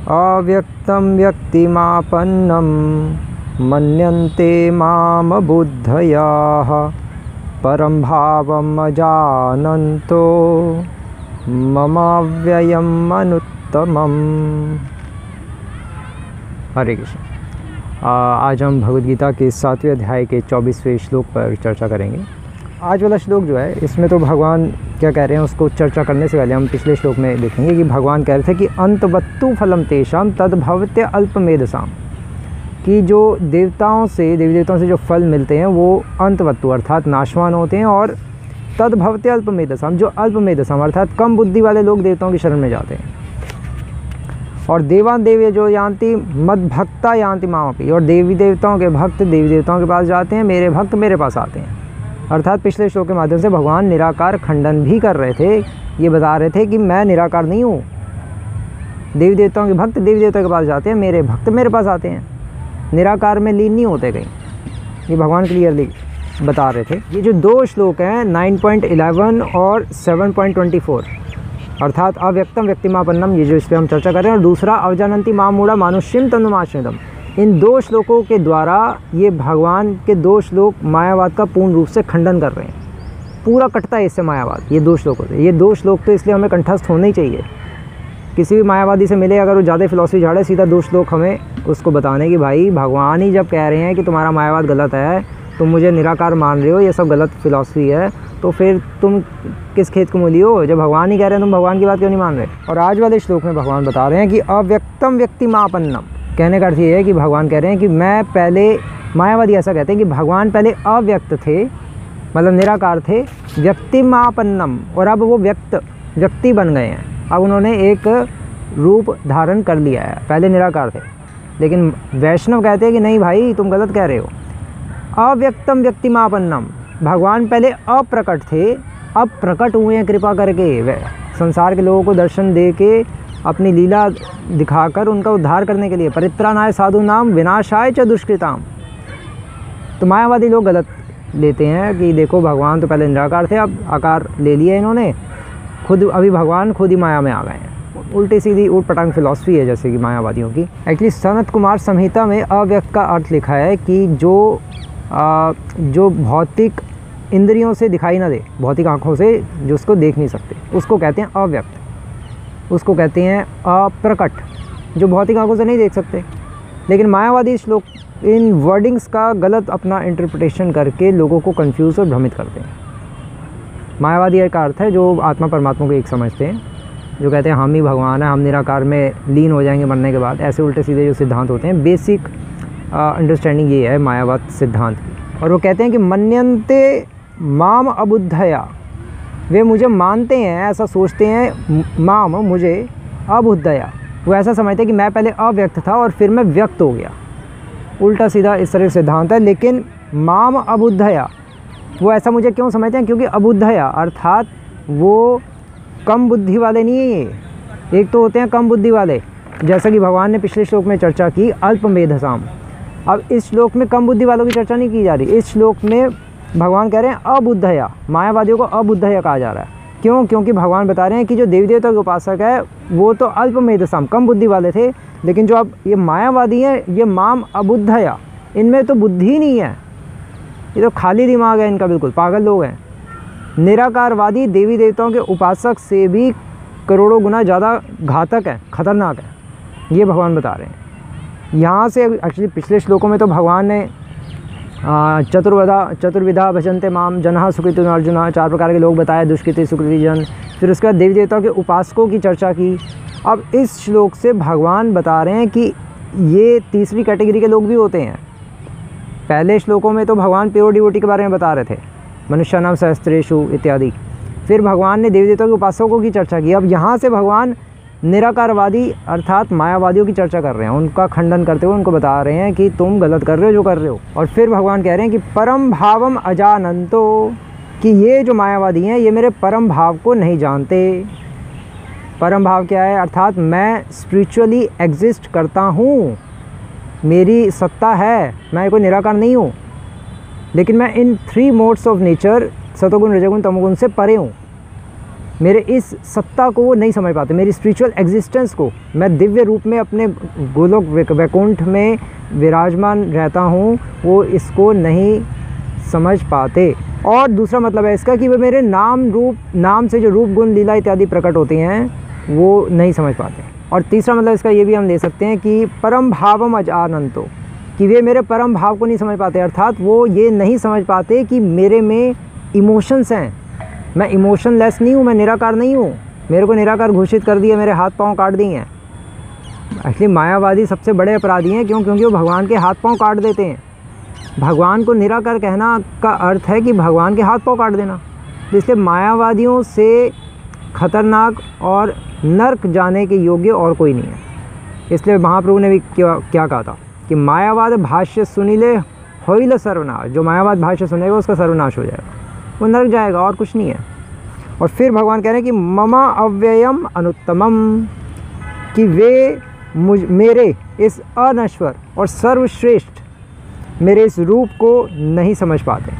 अव्यक्तं व्यक्तिमापन्नं मन्यन्ते माम बुद्धयाः परं भावम् अजानन्तो ममाव्ययम् अनुत्तमम्। हरे कृष्ण। आज हम भगवद गीता के 7वें अध्याय के 24वें श्लोक पर चर्चा करेंगे। आज वाला श्लोक जो है इसमें तो भगवान क्या कह रहे हैं उसको चर्चा करने से पहले हम पिछले श्लोक में देखेंगे कि भगवान कह रहे थे कि अंतवत्तु फलम तेषाम तद्भवत्य अल्पमेधसाम, कि जो देवताओं से देवी देवताओं से जो फल मिलते हैं वो अंतवत्तु अर्थात नाशवान होते हैं, और तद्भवत्य अल्पमेधसाम जो अल्पमेधसाम अर्थात कम बुद्धि वाले लोग देवताओं की शरण में जाते हैं। और देवान देवी जो यान्ति मद भक्ता यान्ति मामपि, और देवी देवताओं के भक्त देवी देवताओं के पास जाते हैं, मेरे भक्त मेरे पास आते हैं। अर्थात पिछले श्लोक के माध्यम से भगवान निराकार खंडन भी कर रहे थे, ये बता रहे थे कि मैं निराकार नहीं हूँ। देवी देवताओं के भक्त देवी देवता के पास जाते हैं, मेरे भक्त मेरे पास आते हैं, निराकार में लीन नहीं होते कहीं। ये भगवान क्लियरली बता रहे थे। ये जो दो श्लोक हैं 9.11 और 7.24 अर्थात अव्यक्तम व्यक्तिमापन्नम, ये जो इस पर हम चर्चा कर रहे हैं, और दूसरा अवजानन्ति माम मूढ़ा मानुष्यम तनुमाश्रितम, इन दो श्लोकों के द्वारा ये भगवान के दो श्लोक मायावाद का पूर्ण रूप से खंडन कर रहे हैं। पूरा कटता है इससे मायावाद, ये दो श्लोकों से। ये दो श्लोक तो इसलिए हमें कंठस्थ होने ही चाहिए। किसी भी मायावादी से मिले अगर वो ज़्यादा फिलॉसफी झाड़े, सीधा दो श्लोक हमें उसको बताने कि भाई भगवान ही जब कह रहे हैं कि तुम्हारा मायावाद गलत है, तुम मुझे निराकार मान रहे हो, ये सब गलत फिलॉसफी है, तो फिर तुम किस खेत को मूली हो? जब भगवान ही कह रहे हैं तुम भगवान की बात क्यों नहीं मान रहे? और आज वाले श्लोक में भगवान बता रहे हैं कि अव्यक्तम व्यक्तिमापन्नम, कहने का अर्थ ये है कि भगवान कह रहे हैं कि मैं पहले, मायावादी ऐसा कहते हैं कि भगवान पहले अव्यक्त थे, मतलब निराकार थे, व्यक्तिमापन्नम, और अब वो व्यक्ति बन गए हैं। अब उन्होंने एक रूप धारण कर लिया है, पहले निराकार थे। लेकिन वैष्णव कहते हैं कि नहीं भाई तुम गलत कह रहे हो। अव्यक्तम व्यक्तिमापन्नम, भगवान पहले अप्रकट थे, अब प्रकट हुए हैं कृपा करके, संसार के लोगों को दर्शन दे के अपनी लीला दिखाकर उनका उद्धार करने के लिए। परित्राणाय साधु नाम विनाशाय च दुष्कृताम। तो मायावादी लोग गलत लेते हैं कि देखो भगवान तो पहले निराकार थे, अब आकार ले लिया इन्होंने, खुद अभी भगवान खुद ही माया में आ गए हैं। उल्टी सीधी ऊट पटांग फिलॉसफी है जैसे कि मायावादियों की। एक्चुअली सनत कुमार संहिता में अव्यक्त का अर्थ लिखा है कि जो भौतिक इंद्रियों से दिखाई ना दे, भौतिक आँखों से जो उसको देख नहीं सकते, उसको कहते हैं अव्यक्त। उसको कहते हैं अप्रकट, जो भौतिक आँखों से नहीं देख सकते। लेकिन मायावादी श्लोक इन वर्डिंग्स का गलत अपना इंटरप्रिटेशन करके लोगों को कंफ्यूज और भ्रमित करते हैं। मायावादी का अर्थ है जो आत्मा परमात्मा को एक समझते हैं, जो कहते हैं हम ही भगवान है, हम निराकार में लीन हो जाएंगे मरने के बाद। ऐसे उल्टे सीधे जो सिद्धांत होते हैं, बेसिक अंडरस्टैंडिंग ये है मायावाद सिद्धांत की। और वो कहते हैं कि मन्यन्ते माम अबुद्धया, वे मुझे मानते हैं, ऐसा सोचते हैं, माम मुझे, अबुद्धया वो ऐसा समझते हैं कि मैं पहले अव्यक्त था और फिर मैं व्यक्त हो गया। उल्टा सीधा इस तरह सिद्धांत है। लेकिन माम अबुद्धया, वो ऐसा मुझे क्यों समझते हैं? क्योंकि अबुद्धया अर्थात वो कम बुद्धि वाले नहीं है। ये एक तो होते हैं कम बुद्धि वाले, जैसा कि भगवान ने पिछले श्लोक में चर्चा की अल्पमेधसाम। अब इस श्लोक में कम बुद्धि वालों की चर्चा नहीं की जा रही। इस श्लोक में भगवान कह रहे हैं अबुद्धया, मायावादियों को अबुद्धया कहा जा रहा है। क्यों? क्योंकि भगवान बता रहे हैं कि जो देवी देवता के उपासक है वो तो अल्पमेधसाम कम बुद्धि वाले थे, लेकिन जो अब ये मायावादी हैं, ये माम अबुद्धया, इनमें तो बुद्धि ही नहीं है, ये तो खाली दिमाग है इनका, बिल्कुल पागल लोग हैं। निराकारवादी देवी देवताओं के उपासक से भी करोड़ों गुना ज़्यादा घातक है, खतरनाक है, ये भगवान बता रहे हैं। यहाँ से एक्चुअली पिछले श्लोकों में तो भगवान ने चतुर्विधा भजन्ते माम जनः सुकृति अर्जुन, 4 प्रकार के लोग बताए, दुष्कृति सुकृति जन। फिर उसके बाद देवी देवताओं के उपासकों की चर्चा की। अब इस श्लोक से भगवान बता रहे हैं कि ये तीसरी कैटेगरी के लोग भी होते हैं। पहले श्लोकों में तो भगवान प्योर डिवोटी के बारे में बता रहे थे, मनुष्यानाम सहस्त्रेषु इत्यादि। फिर भगवान ने देवी देवताओं के उपासकों की चर्चा की। अब यहाँ से भगवान निराकारवादी अर्थात मायावादियों की चर्चा कर रहे हैं, उनका खंडन करते हुए उनको बता रहे हैं कि तुम गलत कर रहे हो जो कर रहे हो। और फिर भगवान कह रहे हैं कि परम भावम अजानन्तो, कि ये जो मायावादी हैं ये मेरे परम भाव को नहीं जानते। परम भाव क्या है? अर्थात मैं स्पिरिचुअली एग्जिस्ट करता हूँ, मेरी सत्ता है, मैं कोई निराकार नहीं हूँ, लेकिन मैं इन 3 मोड्स ऑफ नेचर सतोगुण रजोगुण तमोगुण से परे हूँ। मेरे इस सत्ता को वो नहीं समझ पाते, मेरी स्पिरिचुअल एग्जिस्टेंस को, मैं दिव्य रूप में अपने गोलोक वैकुंठ में विराजमान रहता हूँ, वो इसको नहीं समझ पाते। और दूसरा मतलब है इसका कि वे मेरे नाम से जो रूप गुण लीला इत्यादि प्रकट होती हैं वो नहीं समझ पाते। और तीसरा मतलब इसका ये भी हम ले सकते हैं कि परम भावम अजानंतो, कि वे मेरे परम भाव को नहीं समझ पाते, अर्थात वो ये नहीं समझ पाते कि मेरे में इमोशंस हैं, मैं इमोशनलेस नहीं हूँ, मैं निराकार नहीं हूँ। मेरे को निराकार घोषित कर दिया, मेरे हाथ पाँव काट दिए हैं। एक्चुअली मायावादी सबसे बड़े अपराधी हैं, क्योंकि वो भगवान के हाथ पाँव काट देते हैं। भगवान को निराकार कहना का अर्थ है कि भगवान के हाथ पाँव काट देना। तो इसलिए मायावादियों से खतरनाक और नर्क जाने के योग्य और कोई नहीं है। इसलिए महाप्रभु ने भी क्या कहा था कि मायावाद भाष्य सुनिले होइल सर्वनाश, जो मायावाद भाष्य सुनेगा उसका सर्वनाश हो जाएगा, वो नर्क जाएगा, और कुछ नहीं है। और फिर भगवान कह रहे हैं कि ममा अव्ययम अनुत्तमम, कि वे मेरे इस अनश्वर और सर्वश्रेष्ठ मेरे इस रूप को नहीं समझ पाते,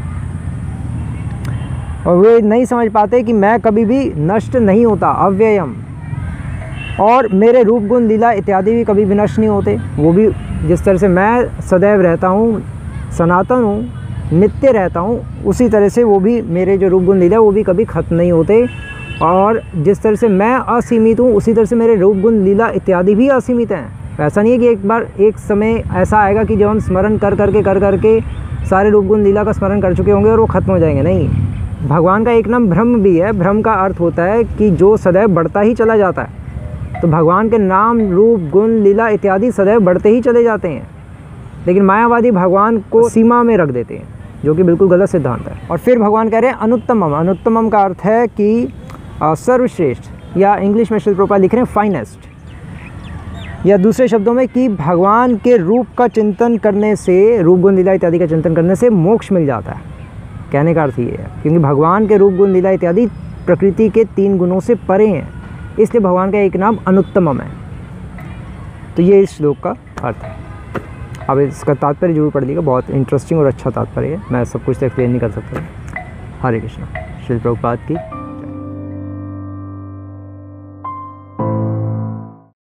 और वे नहीं समझ पाते कि मैं कभी भी नष्ट नहीं होता, अव्ययम, और मेरे रूप गुण लीला इत्यादि भी कभी भी नष्ट नहीं होते। वो भी जिस तरह से मैं सदैव रहता हूँ, सनातन हूँ, नित्य रहता हूँ, उसी तरह से वो भी मेरे जो रूप गुण लीला वो भी कभी खत्म नहीं होते। और जिस तरह से मैं असीमित हूँ, उसी तरह से मेरे रूप गुण लीला इत्यादि भी असीमित हैं। ऐसा नहीं है कि एक समय ऐसा आएगा कि जब हम स्मरण कर करके सारे रूप गुण लीला का स्मरण कर चुके होंगे और वो खत्म हो जाएंगे। नहीं, भगवान का एक नाम ब्रह्म भी है। ब्रह्म का अर्थ होता है कि जो सदैव बढ़ता ही चला जाता है। तो भगवान के नाम, रूप, गुण, लीला इत्यादि सदैव बढ़ते ही चले जाते हैं, लेकिन मायावादी भगवान को सीमा में रख देते हैं, जो कि बिल्कुल गलत सिद्धांत है। और फिर भगवान कह रहे हैं अनुत्तमम। अनुत्तमम का अर्थ है कि सर्वश्रेष्ठ, या इंग्लिश में श्रील प्रभुपाद लिख रहे हैं फाइनेस्ट, या दूसरे शब्दों में कि भगवान के रूप का चिंतन करने से, रूप गुण लीला इत्यादि का चिंतन करने से मोक्ष मिल जाता है। कहने का अर्थ ये है, क्योंकि भगवान के रूप गुण लीला इत्यादि प्रकृति के 3 गुणों से परे हैं, इसलिए भगवान का एक नाम अनुत्तमम है। तो ये इस श्लोक का अर्थ है। अब इसका तात्पर्य जरूर पढ़ लीजिएगा, बहुत इंटरेस्टिंग और अच्छा तात्पर्य है। मैं सब कुछ तो एक्सप्लेन नहीं कर सकता। हरे कृष्णा। श्रील प्रभुपाद की